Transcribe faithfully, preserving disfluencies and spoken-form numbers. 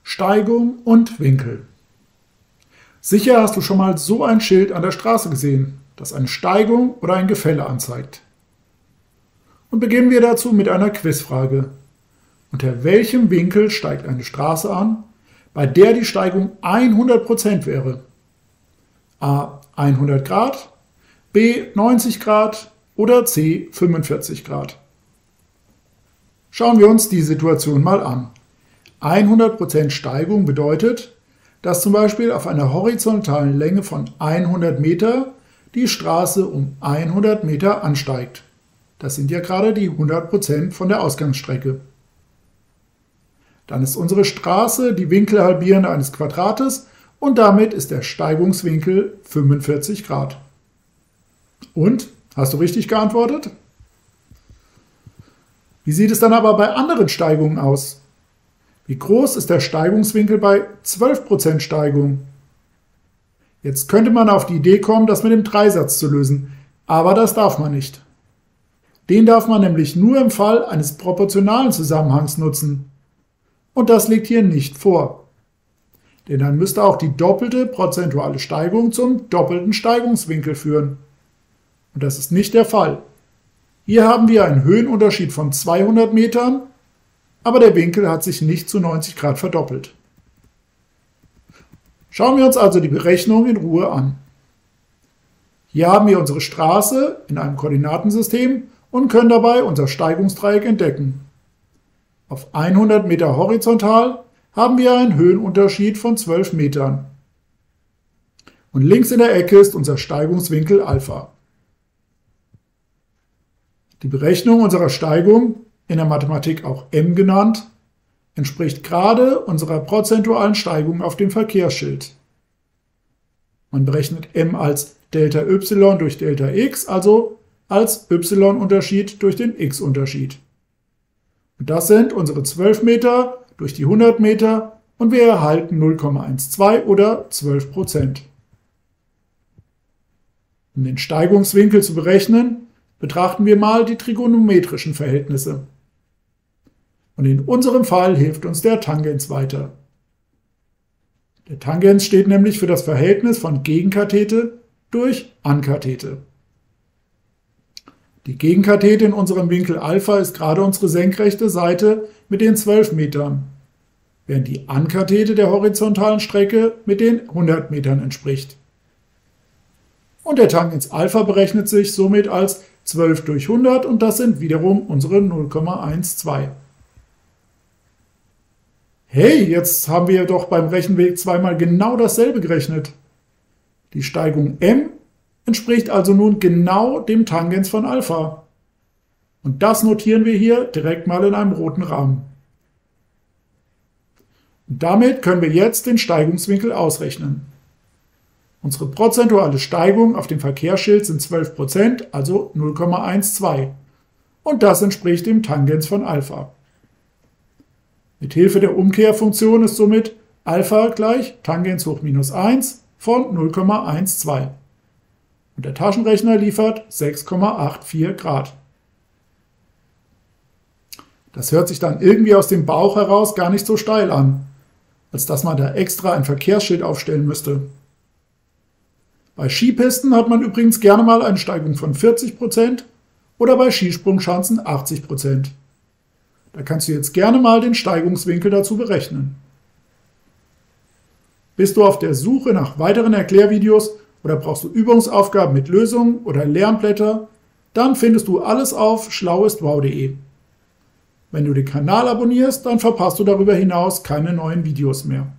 Steigung und Winkel. Sicher hast du schon mal so ein Schild an der Straße gesehen, das eine Steigung oder ein Gefälle anzeigt. Und beginnen wir dazu mit einer Quizfrage. Unter welchem Winkel steigt eine Straße an, bei der die Steigung hundert Prozent wäre? A. hundert Grad, B. neunzig Grad oder C. fünfundvierzig Grad. Schauen wir uns die Situation mal an. hundert Prozent Steigung bedeutet, dass zum Beispiel auf einer horizontalen Länge von hundert Meter die Straße um hundert Meter ansteigt. Das sind ja gerade die hundert Prozent von der Ausgangsstrecke. Dann ist unsere Straße die Winkelhalbierende eines Quadrates und damit ist der Steigungswinkel fünfundvierzig Grad. Und? Hast du richtig geantwortet? Wie sieht es dann aber bei anderen Steigungen aus? Wie groß ist der Steigungswinkel bei zwölf Prozent Steigung? Jetzt könnte man auf die Idee kommen, das mit dem Dreisatz zu lösen, aber das darf man nicht. Den darf man nämlich nur im Fall eines proportionalen Zusammenhangs nutzen. Und das liegt hier nicht vor. Denn dann müsste auch die doppelte prozentuale Steigung zum doppelten Steigungswinkel führen. Und das ist nicht der Fall. Hier haben wir einen Höhenunterschied von zweihundert Metern, aber der Winkel hat sich nicht zu neunzig Grad verdoppelt. Schauen wir uns also die Berechnung in Ruhe an. Hier haben wir unsere Straße in einem Koordinatensystem und können dabei unser Steigungsdreieck entdecken. Auf hundert Meter horizontal haben wir einen Höhenunterschied von zwölf Metern. Und links in der Ecke ist unser Steigungswinkel Alpha. Die Berechnung unserer Steigung, in der Mathematik auch m genannt, entspricht gerade unserer prozentualen Steigung auf dem Verkehrsschild. Man berechnet m als Delta y durch Delta x, also als y-Unterschied durch den x-Unterschied. Und das sind unsere zwölf Meter durch die hundert Meter und wir erhalten null Komma zwölf oder zwölf Prozent. Um den Steigungswinkel zu berechnen, betrachten wir mal die trigonometrischen Verhältnisse. Und in unserem Fall hilft uns der Tangens weiter. Der Tangens steht nämlich für das Verhältnis von Gegenkathete durch Ankathete. Die Gegenkathete in unserem Winkel Alpha ist gerade unsere senkrechte Seite mit den zwölf Metern, während die Ankathete der horizontalen Strecke mit den hundert Metern entspricht. Und der Tangens Alpha berechnet sich somit als zwölf durch hundert und das sind wiederum unsere null Komma zwölf. Hey, jetzt haben wir doch beim Rechenweg zweimal genau dasselbe gerechnet. Die Steigung m entspricht also nun genau dem Tangens von Alpha. Und das notieren wir hier direkt mal in einem roten Rahmen. Und damit können wir jetzt den Steigungswinkel ausrechnen. Unsere prozentuale Steigung auf dem Verkehrsschild sind zwölf Prozent, also null Komma zwölf. Und das entspricht dem Tangens von Alpha. Mit Hilfe der Umkehrfunktion ist somit Alpha gleich Tangens hoch minus eins von null Komma zwölf. Und der Taschenrechner liefert sechs Komma vierundachtzig Grad. Das hört sich dann irgendwie aus dem Bauch heraus gar nicht so steil an, als dass man da extra ein Verkehrsschild aufstellen müsste. Bei Skipisten hat man übrigens gerne mal eine Steigung von vierzig Prozent oder bei Skisprungschanzen achtzig Prozent. Da kannst du jetzt gerne mal den Steigungswinkel dazu berechnen. Bist du auf der Suche nach weiteren Erklärvideos oder brauchst du Übungsaufgaben mit Lösungen oder Lernblätter, dann findest du alles auf schlauistwow punkt de. Wenn du den Kanal abonnierst, dann verpasst du darüber hinaus keine neuen Videos mehr.